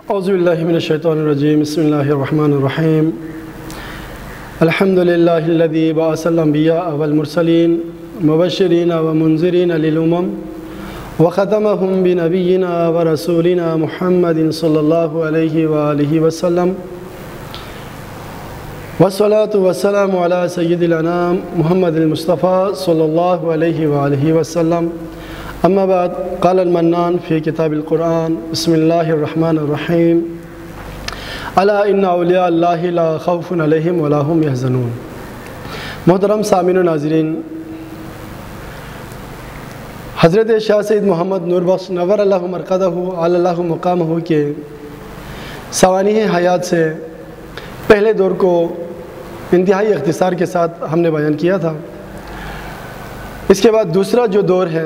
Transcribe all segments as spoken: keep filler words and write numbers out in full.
اعوذ باللہ من الشیطان الرجیم بسم اللہ الرحمن الرحیم الحمد للہ الذی بعث الانبیاء والمرسلین مبشرین ومنذرین للامم وختمهم بنبینا ورسولنا محمد صلی اللہ علیہ وآلہ وسلم والصلاة والسلام علی سید الانام محمد المصطفیٰ صلی اللہ علیہ وآلہ وسلم اما بعد قال المنان فی کتاب القرآن بسم اللہ الرحمن الرحیم الا ان اولیاء اللہ لا خوف علیہم ولا هم یحزنون۔ محترم سامعین و ناظرین، حضرت شاہ سید محمد نور بخش نور اللہ مرقدہ علی اللہ مقامہ کے سوانح حیات سے پہلے دور کو انتہائی اختصار کے ساتھ ہم نے بیان کیا تھا۔ اس کے بعد دوسرا جو دور ہے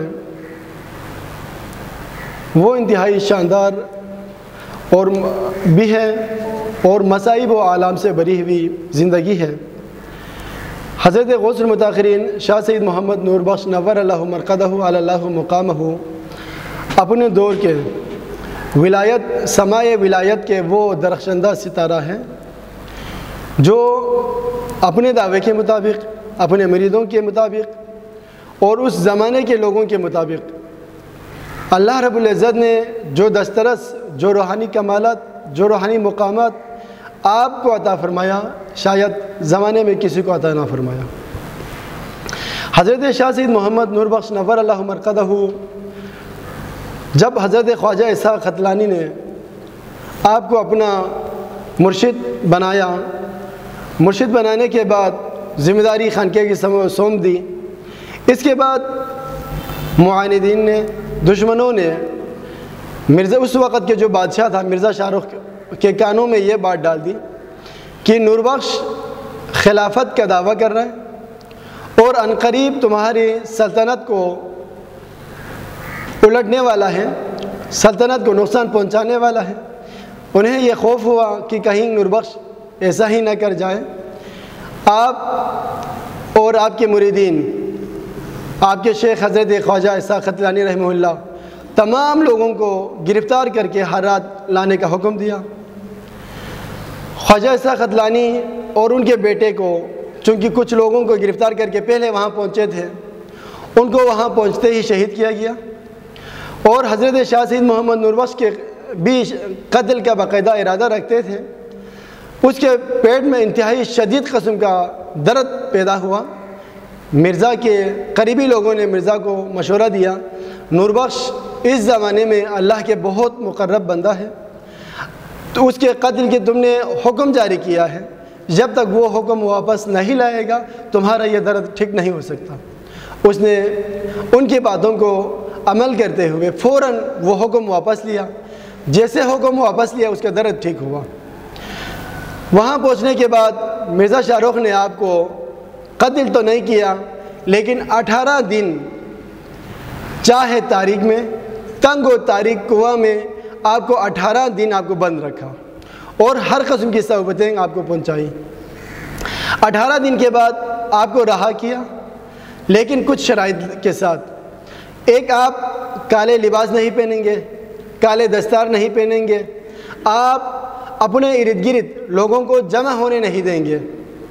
وہ انتہائی شاندار اور بھی ہے اور مصائب و آلام سے بری ہوئی زندگی ہے۔ حضرت غوث المتاخرین شاہ سید محمد نور بخش نور اللہ مرقدہ علی اللہ مقامہ اپنے دور کے ولایت سمائے ولایت کے وہ درخشندہ ستارہ ہیں جو اپنے دعوے کے مطابق، اپنے مریدوں کے مطابق اور اس زمانے کے لوگوں کے مطابق اللہ رب العزت نے جو دسترس، جو روحانی کمالات، جو روحانی مقامات آپ کو عطا فرمایا، شاید زمانے میں کسی کو عطا نہ فرمایا۔ حضرت شاہ سید محمد نور بخش نور اللہ مرقدہ جب حضرت خواجہ اسحاق ختلانی نے آپ کو اپنا مرشد بنایا، مرشد بنانے کے بعد ذمہ داری خانقاہ کی سونپ دی، اس کے بعد معاندین نے، دشمنوں نے مرزا اس وقت کے جو بادشاہ تھا مرزا شاہ رخ کے کانوں میں یہ بات ڈال دی کہ نور بخش خلافت کا دعویٰ کر رہا ہے اور عنقریب تمہاری سلطنت کو الٹنے والا ہے، سلطنت کو نقصان پہنچانے والا ہے۔ انہیں یہ خوف ہوا کہ کہیں نور بخش ایسا ہی نہ کر جائے، آپ اور آپ کے مریدین، آپ کے شیخ حضرت خواجہ اسحاق ختلانی رحمہ اللہ تمام لوگوں کو گرفتار کر کے ہرات لانے کا حکم دیا۔ خواجہ اسحاق ختلانی اور ان کے بیٹے کو، چونکہ کچھ لوگوں کو گرفتار کر کے پہلے وہاں پہنچے تھے، ان کو وہاں پہنچتے ہی شہید کیا گیا، اور حضرت شاہ سید محمد نور بخش کے بھی قتل کا باقاعدہ ارادہ رکھتے تھے۔ اس کے پیٹ میں انتہائی شدید قسم کا درد پیدا ہوا۔ مرزا کے قریبی لوگوں نے مرزا کو مشورہ دیا، نور بخش اس زمانے میں اللہ کے بہت مقرب بندہ ہے، تو اس کے قتل کے تم نے حکم جاری کیا ہے، جب تک وہ حکم واپس نہیں لائے گا تمہارا یہ درد ٹھیک نہیں ہو سکتا۔ اس نے ان کی باتوں کو عمل کرتے ہوئے فوراً وہ حکم واپس لیا۔ جیسے حکم واپس لیا اس کا درد ٹھیک ہوا۔ وہاں پہنچنے کے بعد مرزا شاہ رخ نے آپ کو قتل تو نہیں کیا، لیکن اٹھارہ دن چاہے تاریک میں، تنگ و تاریک کنواں میں آپ کو اٹھارہ دن آپ کو بند رکھا اور ہر قسم کی صعوبتیں آپ کو پہنچائی۔ اٹھارہ دن کے بعد آپ کو رہا کیا، لیکن کچھ شرائط کے ساتھ۔ ایک، آپ کالے لباس نہیں پہنیں گے، کالے دستار نہیں پہنیں گے، آپ اپنے ارد گرد لوگوں کو جمع ہونے نہیں دیں گے،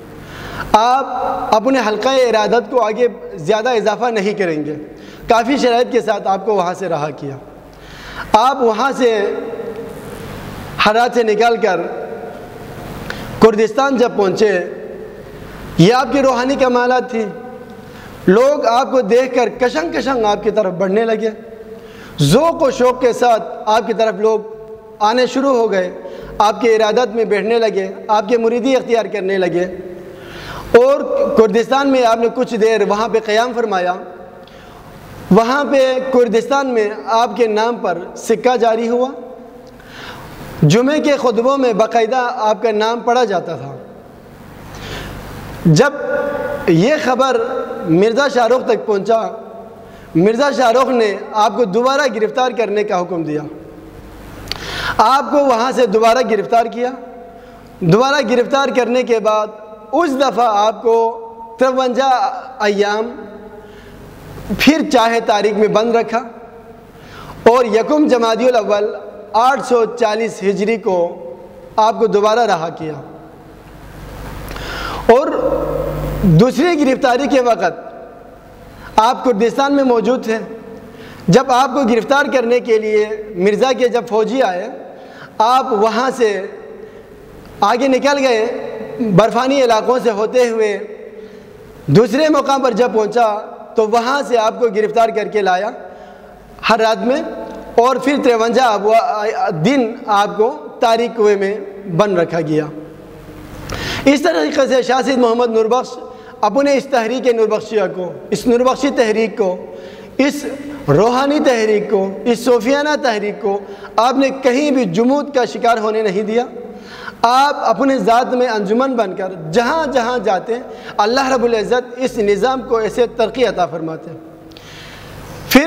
آپ اپنے حلقہ ارادت کو آگے زیادہ اضافہ نہیں کریں گے۔ کافی شرائط کے ساتھ آپ کو وہاں سے رہا کیا۔ آپ وہاں سے ہرات سے نکال کر کردستان جب پہنچے، یہ آپ کی روحانی کمالات تھی۔ لوگ آپ کو دیکھ کر کشنگ کشنگ آپ کی طرف بڑھنے لگے، ذوق و شوق کے ساتھ آپ کی طرف لوگ آنے شروع ہو گئے، آپ کے ارادت میں بیٹھنے لگے، آپ کے مریدی اختیار کرنے لگے، اور کردستان میں آپ نے کچھ دیر وہاں پہ قیام فرمایا۔ وہاں پہ کردستان میں آپ کے نام پر سکہ جاری ہوا، جمعے کے خطبوں میں باقاعدہ آپ کا نام پڑھا جاتا تھا۔ جب یہ خبر مرزا شاہ رخ تک پہنچا، مرزا شاہ رخ نے آپ کو دوبارہ گرفتار کرنے کا حکم دیا۔ آپ کو وہاں سے دوبارہ گرفتار کیا۔ دوبارہ گرفتار کرنے کے بعد اس دفعہ آپ کو ترونجا ایام پھر چاہے تاریخ میں بند رکھا، اور یکم جمادی الاول آٹھ سو چالیس ہجری کو آپ کو دوبارہ رہا کیا، اور دوسری گرفتاری کے وقت آپ کردستان میں موجود تھے۔ جب آپ کو گرفتار کرنے کے لیے مرزا کے جب فوجی آئے، آپ وہاں سے آگے نکل گئے، برفانی علاقوں سے ہوتے ہوئے دوسرے مقام پر جب پہنچا تو وہاں سے آپ کو گرفتار کر کے لایا ہر رات میں، اور پھر تریونجا دن آپ کو تاریک کنویں میں بند رکھا گیا۔ اس طریقے سے شاہ سید محمد نوربخش اپنے اس تحریک نوربخشیہ کو، اس نوربخشی تحریک کو، اس روحانی تحریک کو، اس صوفیانہ تحریک کو آپ نے کہیں بھی جمود کا شکار ہونے نہیں دیا۔ آپ اپنے ذات میں انجمن بن کر جہاں جہاں جاتے ہیں اللہ رب العزت اس نظام کو ایسے ترقی عطا فرماتے ہیں۔ پھر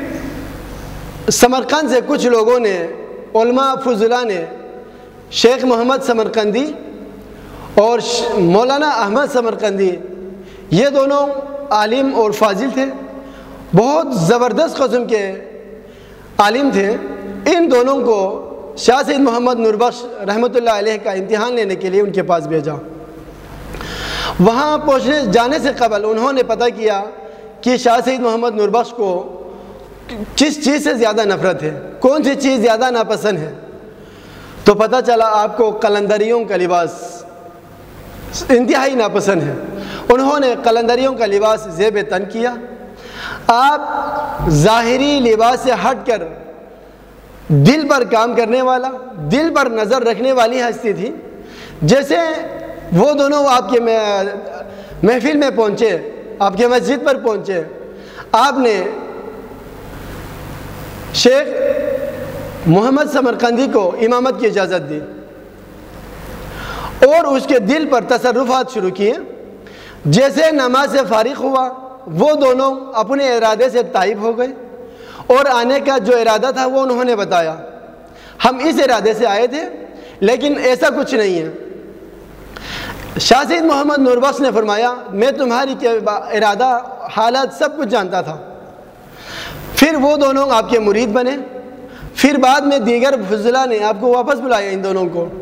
سمرقند سے کچھ لوگوں نے، علماء فضلاء نے، شیخ محمد سمرقندی اور مولانا احمد سمرقندی، یہ دونوں عالم اور فاضل تھے، بہت زبردست قسم کے عالم تھے۔ ان دونوں کو شاہ سید محمد نوربخش رحمۃ اللہ علیہ کا امتحان لینے کے لیے ان کے پاس بھیجا۔ وہاں پہنچنے جانے سے قبل انہوں نے پتہ کیا کہ شاہ سید محمد نوربخش کو کس چیز سے زیادہ نفرت ہے، کون سی چیز زیادہ ناپسند ہے، تو پتہ چلا آپ کو قلندریوں کا لباس انتہائی ناپسند ہے۔ انہوں نے قلندریوں کا لباس زیب تن کیا۔ آپ ظاہری لباس سے ہٹ کر دل پر کام کرنے والا، دل پر نظر رکھنے والی ہستی تھی۔ جیسے وہ دونوں آپ کے محفل میں پہنچے، آپ کے مسجد پر پہنچے، آپ نے شیخ محمد سمرقندی کو امامت کی اجازت دی اور اس کے دل پر تصرفات شروع کیے۔ جیسے نماز سے فارغ ہوا، وہ دونوں اپنے ارادے سے تائب ہو گئے، اور آنے کا جو ارادہ تھا وہ انہوں نے بتایا، ہم اس ارادے سے آئے تھے لیکن ایسا کچھ نہیں ہے۔ شاہ سید محمد نوربخش نے فرمایا میں تمہاری ارادہ حالات سب کچھ جانتا تھا۔ پھر وہ دونوں آپ کے مرید بنے۔ پھر بعد میں دیگر فضلاء نے آپ کو واپس بلایا، ان دونوں کو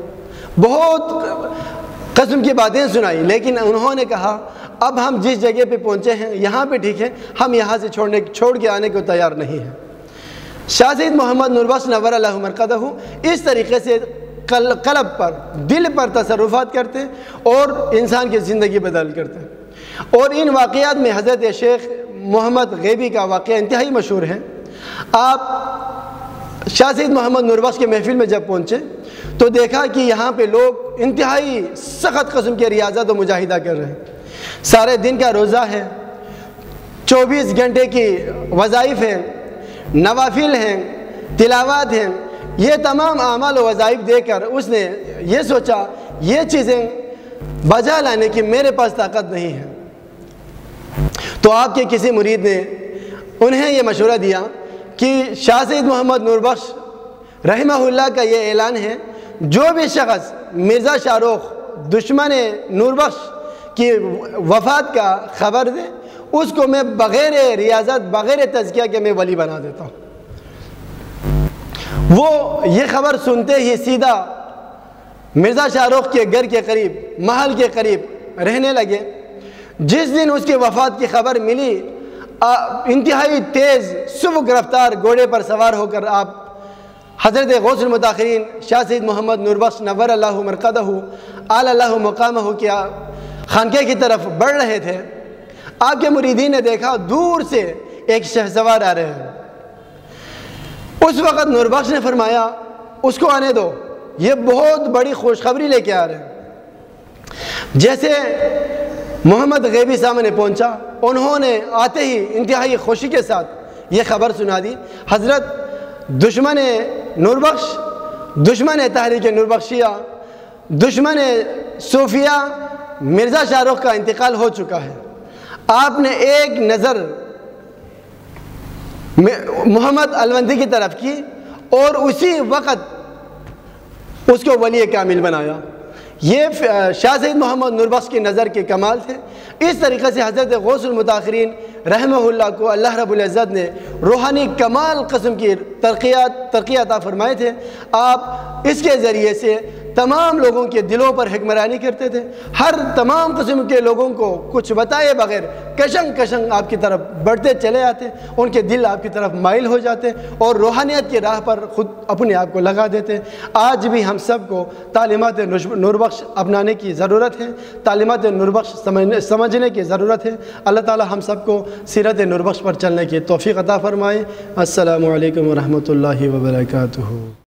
بہت قسم کی باتیں سنائی، لیکن انہوں نے کہا اب ہم جس جگہ پہ پہنچے ہیں یہاں پہ ٹھیک ہے، ہم یہاں سے چھوڑنے چھوڑ کے آنے کو تیار نہیں ہیں۔ شاہ سید محمد نوربخش نور اللہ مرقدہ اس طریقے سے قلب پر، دل پر تصرفات کرتے اور انسان کی زندگی بدل کرتے۔ اور ان واقعات میں حضرت شیخ محمد غیبی کا واقعہ انتہائی مشہور ہے۔ آپ شاہ سید محمد نوربخش کے محفل میں جب پہنچے تو دیکھا کہ یہاں پہ لوگ انتہائی سخت قسم کے ریاضت و مجاہدہ کر رہے ہیں۔ سارے دن کا روزہ ہے، چوبیس گھنٹے کی وظائف ہیں، نوافل ہیں، تلاوات ہیں، یہ تمام اعمال و وظائف دے کر اس نے یہ سوچا یہ چیزیں بجا لانے کی میرے پاس طاقت نہیں ہے۔ تو آپ کے کسی مرید نے انہیں یہ مشورہ دیا کہ شاہ سید محمد نوربخش رحمہ اللہ کا یہ اعلان ہے، جو بھی شخص مرزا شاہ رخ دشمن نوربخش کی وفات کا خبر دے اس کو میں بغیر ریاضت، بغیر تزکیہ کے میں ولی بنا دیتا ہوں۔ وہ یہ خبر سنتے ہی سیدھا مرزا شاہ رخ کے گھر کے قریب، محل کے قریب رہنے لگے۔ جس دن اس کی وفات کی خبر ملی، انتہائی تیز سبک رفتار گھوڑے پر سوار ہو کر آپ حضرت غوث المتاخرین شاہ سید محمد نوربخش نور اللہ مرقدہ اعلی اللہ مقامہ کے خانقاہ کی طرف بڑھ رہے تھے۔ آپ کے مریدین نے دیکھا دور سے ایک شہسوار آ رہے ہیں۔ اس وقت نوربخش نے فرمایا اس کو آنے دو، یہ بہت بڑی خوشخبری لے کے آ رہے ہیں۔ جیسے محمد غیبی سامنے پہنچا، انہوں نے آتے ہی انتہائی خوشی کے ساتھ یہ خبر سنا دی، حضرت دشمن نوربخش، دشمن تحریک نوربخشیہ، دشمن صوفیہ مرزا شاہ رخ کا انتقال ہو چکا ہے۔ آپ نے ایک نظر محمد الوندی کی طرف کی اور اسی وقت اس کو ولی کامل بنایا۔ یہ شاہ سید محمد نوربخش کی نظر کے کمال تھے۔ اس طریقے سے حضرت غوث المتاخرین رحمہ اللہ کو اللہ رب العزت نے روحانی کمال قسم کی ترقیات ترقی عطا فرمائے تھے۔ آپ اس کے ذریعے سے تمام لوگوں کے دلوں پر حکمرانی کرتے تھے، ہر تمام قسم کے لوگوں کو کچھ بتائے بغیر کشنگ کشنگ آپ کی طرف بڑھتے چلے آتے، ان کے دل آپ کی طرف مائل ہو جاتے اور روحانیت کی راہ پر خود اپنے آپ کو لگا دیتے۔ آج بھی ہم سب کو تعلیمات نوربخش اپنانے کی ضرورت ہے، تعلیمات نوربخش سمجھنے کی ضرورت ہے۔ اللہ تعالی ہم سب کو سیرت نوربخش پر چلنے کی توفیق عطا فرمائے۔ السلام علیکم ورحمۃ اللہ وبرکاتہ۔